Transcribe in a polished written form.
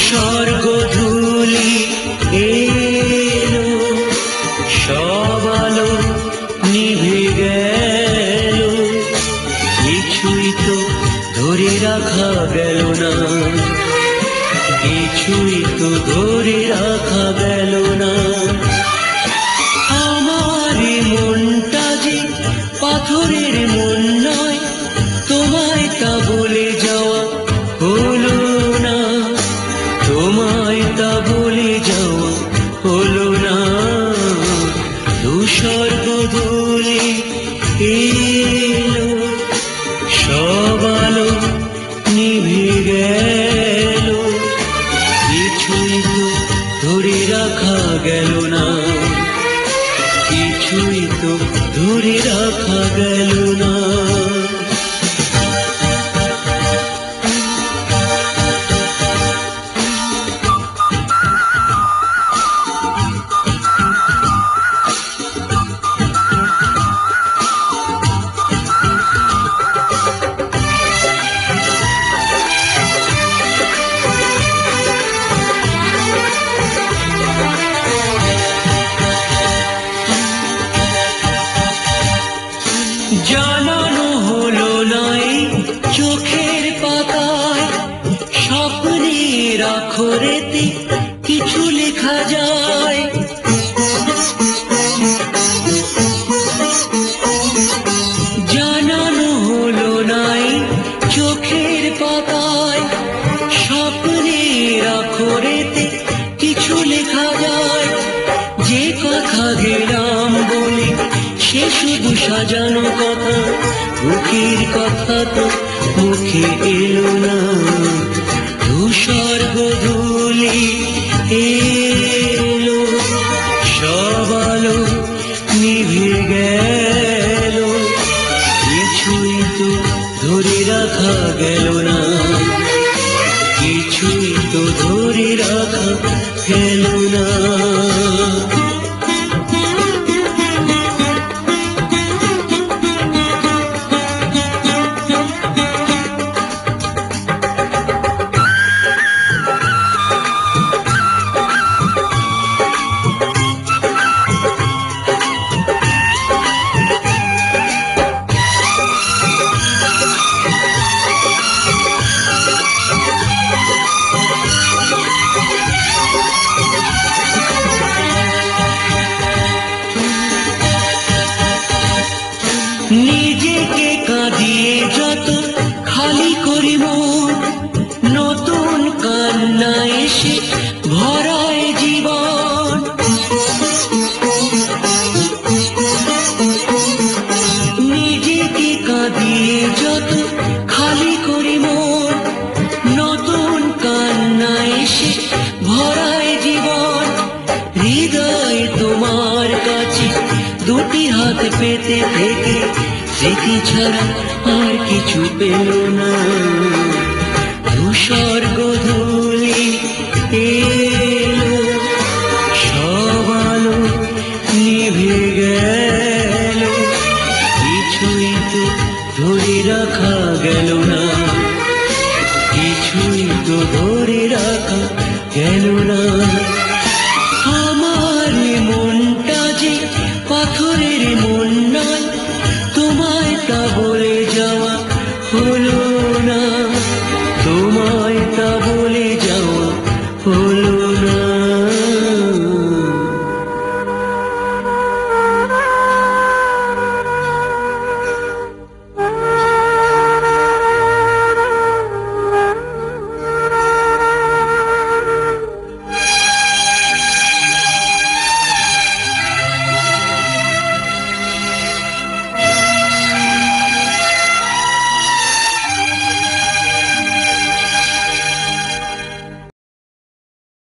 স্বর্গ ধূলি এলো, সব আলো নিভে গেল, কিছুই তো ধরে রাখা গেল না, কিছুই তো ধরে রাখা গেল না। আমার মনটা যে পাথরের মন নয়, তোমায় তা বলে যাওয়া হলো না, তোমায় তা বলে যাওয়া হলো না। দুঃস্বর্গ ধূলি এলো, সব আলো নিভে গেল, কিছুই তো ধরে রাখা গেল না, কিছুই তো ধরে রাখা গেল না। জানানো হলো নাই চোখের পাতায়, স্বপ্নের আখরেতে কিছু লেখা যায়। জানানো হলো নাই চোখের পাতায়, স্বপ্নের আখরেতে কিছু লেখা যায়। যে কথা গেলাম বলে সে শুধু সাজানো কথা, মুখের কথা তো মুখে এলো না। দুঃস্বর্গ ধূলি এলো, সব আলো নিভে গেল, কিছুই তো ধরে রাখা গেল না, কিছুই তো ধরে রাখা গেল না। নিজেকে কাঁদিয়ে যত খালি করি মন, নতুন কান্না এসে ভরায় জীবন। নিজেকে কাঁদিয়ে যত খালি করি মন, নতুন কান্না এসে ভরায় জীবন। হৃদয় তোমার কাছে দুটি হাত পেতে থেকে স্মৃতি ছাড়া আর কিছু পেল না। দুঃস্বর্গ ধূলি